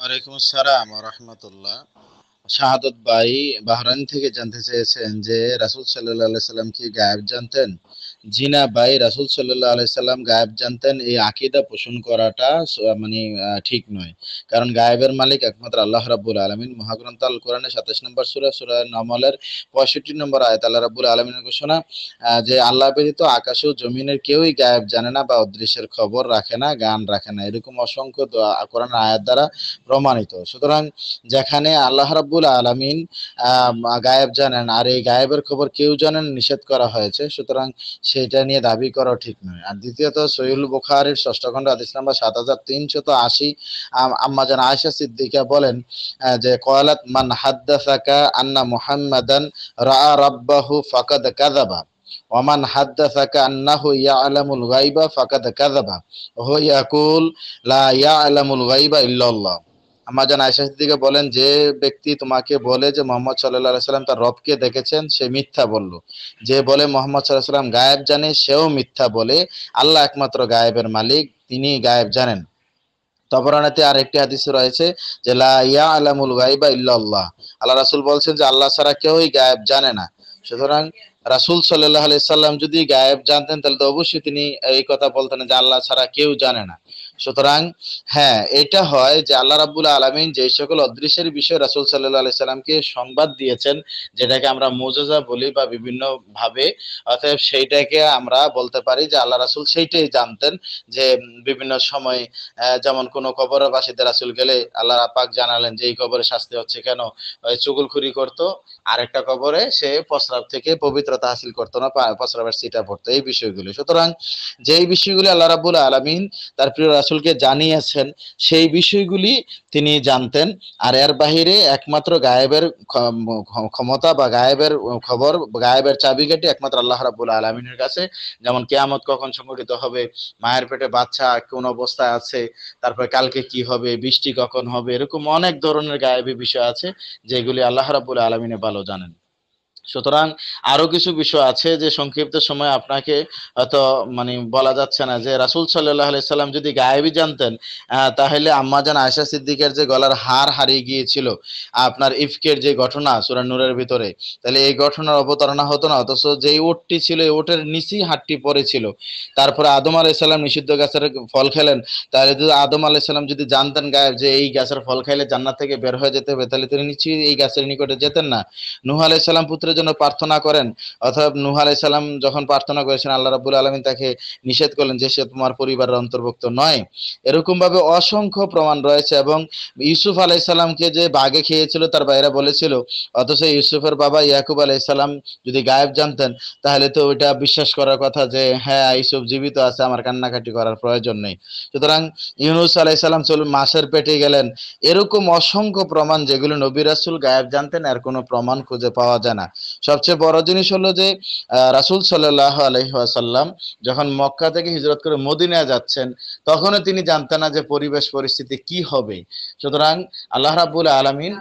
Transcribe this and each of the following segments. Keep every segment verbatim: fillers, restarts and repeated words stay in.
ওয়ালাইকুম আসসালাম ওয়া রাহমাতুল্লাহ। শাহাদত ভাই বাহরাইন থেকে জানতে চেয়েছেন যে রাসূল সাল্লাল্লাহু আলাইহি সাল্লাম কি গায়েব জানতেন? জি না ভাই, রাসূল সাল্লাল্লাহু আলাইহি সাল্লাম গায়েব জানতেন এই আকীদা পোষণ করাটা স মানে আ ঠিক নয়। কারণ গায়েবের মালিক একমাত্র আল্লাহ রাব্বুল আলামিন। মহাগ্রন্থ আল কোরআনের সাতাশ নম্বর সূরা, সূরা নামলের পঁয়ষট্টি নম্বর আয়াত আল্লাহ রাব্বুল আলামিনের ঘোষণা আ যে আল্লাহ ব্যতীত আকাশ ও জমিনের কেউই গায়েব জানে না বা অদৃশ্যের খবর রাখে না, জ্ঞান রাখে না। এরকম অসংখ্য দোয়া কোরআনের আয়াত দ্বারা প্রমাণিত। সুতরাং যেখানে আল্লাহ রাব্বুল আলামিন আম গায়েব জানেন আর এই গায়েবের খবর কেউ জানেন নিষেধ করা হয়েছে। সুতরাং সেটা নিয়ে দাবি করাও ঠিক নয়। আর দ্বিতীয়ত সহিহুল বুখারীর ষষ্ঠ খণ্ড হাদিস নাম্বার সাত হাজার তিনশত আশি আম আম্মাজান আয়েশা সিদ্দিকা বলেন আ যে ক্বালাত মান হাদ্দাসাকা আন্না মুহাম্মাদান রাআ রাব্বাহু ফাকাদ কাযাবা ওয়া মান হাদ্দাসাকা আন্নাহু ইয়ালামুল গায়বা ফাকাদ কাযাবা ওয়া হুয়া ইয়াকুল লা ইয়ালামুল গায়বা ইল্লাল্লাহ। আম্মাজান আয়েশা সিদ্দিকা বলেন, যে ব্যক্তি তোমাকে বলে যে মুহাম্মদ সাল্লাল্লাহু আলাইহি সাল্লাম তার রবকে দেখেছেন, সে মিথ্যা বলল। যে বলে মুহাম্মদ সাল্লাল্লাহু আলাইহি সাল্লাম গায়েব জানে, সেও মিথ্যা বলে। আল্লাহ একমাত্র গায়েবের মালিক, তিনি গায়েব জানেন। তবরানীতে আরেকটি হাদিসে রয়েছে যে লা ইয়ালামুল গায়বা ইল্লাল্লাহ। আল্লাহ রাসূল বলছেন যে আল্লাহ ছাড়া কেউই গায়েব জানে না। সুতরাং রাসূল সাল্লাল্লাহু আলাইহি সাল্লাম যদি গায়েব জানতেন তাহলে তো অবশ্যই তিনি এই কথা বলতেন যে আল্লাহ ছাড়া কেউ জানে না। সুতরাং হ্যাঁ, এটা হয় যে আল্লাহ রাব্বুল আলামিন যে সকল অদৃশ্যের বিষয়ে রাসূল সাল্লাল্লাহু আলাইহি সাল্লামকে সংবাদ দিয়েছেন, যেটাকে আমরা মুজিজা বলি বা বিভিন্ন ভাবে, অতএব সেইটাকে আমরা বলতে পারি যে আল্লাহ রাসূল সেইটাই জানতেন। যে বিভিন্ন সময় আহ, যেমন কোন কবরের বাসিতে রাসূল গেলে আল্লাহ পাক জানালেন যে এই কবরে শাস্তি হচ্ছে কেন, ওই চুগলখুরি করতো, আরেকটা কবরে সে প্রস্রাব থেকে পবিত্রতা হাসিল করতো না, পা- প্রস্রাবের ছিটা পড়তো, এই বিষয়গুলি। সুতরাং যেই বিষয়গুলি আল্লাহ রাব্বুল আলামিন তার প্রিয় রাসূলকে জানিয়েছেন, সেই বিষয়গুলি তিনি জানতেন। আর এর বাহিরে একমাত্র গায়েবের ক্ষ- ক্ষমতা বা গায়েবের খবর, গায়েবের চাবিকাঠি একমাত্র আল্লাহ রাব্বুল আলামিনের কাছে। যেমন কিয়ামত কখন সংঘটিত হবে, মায়ের পেটে বাচ্চা কোন অবস্থায় আছে, তারপরে কালকে কি হবে, বৃষ্টি কখন হবে, এরকম অনেক ধরনের গায়েবী বিষয় আছে যেগুলি আল্লাহ রাব্বুল আলামিন ভালো জানেন। সুতরাং আরো কিছু বিষয় আছে যে সংক্ষিপ্ত সময় আপনাকে হয়তো মানে বলা যাচ্ছে না। যে রাসূল সাল্লাল্লাহু আলাইহি সাল্লাম যদি গায়েবী জানতেন, আহ, তাহলে আম্মাজান আয়েশা সিদ্দিকার যে গলার হার হারিয়ে গিয়েছিল, আপনার ইফকের যে ঘটনা সূরা নূরের ভিতরে, তাহলে এই ঘটনার অবতারণা হতো না। অথচ যেই ওটটি ছিল এই ওটের নিচেই হাড়টি পড়েছিল। তারপরে আদম আলাইহিস সালাম নিষিদ্ধ গাছের ফল খেলেন, তাহলে যদি আদম আলাইহিস সালাম যদি জানতেন গায়েব যে এই গাছের ফল খাইলে জান্নাত থেকে বের হয়ে যেতে হবে, তাহলে তিনি নিশ্চয়ই এই গাছের নিকটে যেতেন না। নূহ আলাইহিস সালাম পুত্রের জন্য প্রার্থনা করেন, অথবা নূহ আলাইহিস সালাম যখন প্রার্থনা করেছেন, আল্লাহ রাব্বুল আলামিন তাকে নিষেধ করলেন যে সে তোমার পরিবারের অন্তর্ভুক্ত নয়। এরকম ভাবে অসংখ্য প্রমাণ রয়েছে। এবং ইউসুফ আলাইহিস সালামকে যে বাঘে খেয়েছিল তার বাইরা বলেছিল, অথচ ইউসুফের বাবা ইয়াকুব আলাইহিস সালাম যদি গায়েব জানতেন, তাহলে তো ওইটা বিশ্বাস করার কথা যে হ্যাঁ ইউসুফ জীবিত আছে, আমার কান্নাকাটি করার প্রয়োজন নেই। সুতরাং ইউনুস আলাইহিস সালাম চল মাছের পেটে গেলেন। এরকম অসংখ্য প্রমাণ যেগুলো নবী রাসূল গায়েব জানতেন, এর কোনো প্রমাণ খুঁজে পাওয়া যায় না। সবচেয়ে বড় জিনিস হলো যে আহ, রাসূল সাল্লাল্লাহু আলাইহি ওয়াসাল্লাম যখন মক্কা থেকে হিজরত করে মদিনায় যাচ্ছেন, তখনও তিনি জানতেন না যে পরিবেশ পরিস্থিতি কি হবে। সুতরাং আল্লাহ রাব্বুল আলামিন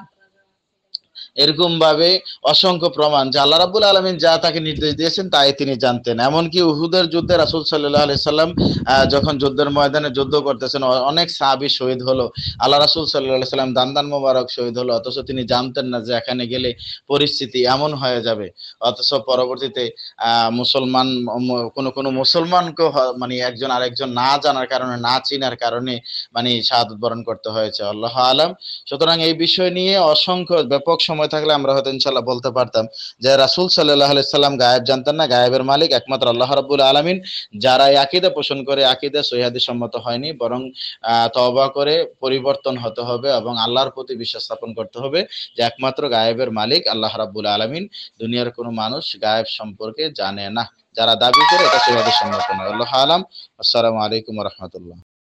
এরকম ভাবে অসংখ্য প্রমাণ যে আল্লাহ রাব্বুল আলামিন যা তাকে নির্দেশ দিয়েছেন তাই তিনি জানতেন। এমনকি উহুদের যুদ্ধে রাসূল সাল্লাল্লাহু আলাইহি সাল্লাম আহ, যখন যুদ্ধের ময়দানে যুদ্ধ করতেছেন, অ- অনেক সাহাবী শহীদ হলো, আল্লাহ রাসূল সাল্লাল্লাহু আলাইহি সাল্লাম দান দান মোবারক শহীদ হলো, অথচ তিনি জানতেন না যে এখানে গেলে পরিস্থিতি এমন হয়ে যাবে। অথচ পরবর্তীতে আহ মুসলমান ম- কোনো কোনো মুসলমানকে হ- মানে একজন আরেকজন না জানার কারণে, না চিনার কারণে মানে শাহাদাত বরণ করতে হয়েছে। আল্লাহ আলাম। সুতরাং এই বিষয় নিয়ে অসংখ্য ব্যাপক সময় থাকলে আমরা হয়তো ইনশাল্লাহ বলতে পারতাম যে রাসূল সাল্লাল্লাহু আলাইহি সাল্লাম গায়েব জানতেন না, গায়েবের মালিক একমাত্র আল্লাহ রাব্বুল আলামিন। যারা এই আকীদা পোষণ করে, আকীদা সহিহ হাদিস সম্মত হয়নি, বরং আহ, তওবা করে পরিবর্তন হতে হবে এবং আল্লাহর প্রতি বিশ্বাস স্থাপন করতে হবে যে একমাত্র গায়েবের মালিক আল্লাহ রাব্বুল আলামিন। দুনিয়ার কোনো মানুষ গায়েব সম্পর্কে জানে না। যারা দাবি করে এটা সহিহ হাদিস সম্মত নয়। আল্লাহ আলাম। আসসালামু আলাইকুম ওয়া রাহমাতুল্লাহ।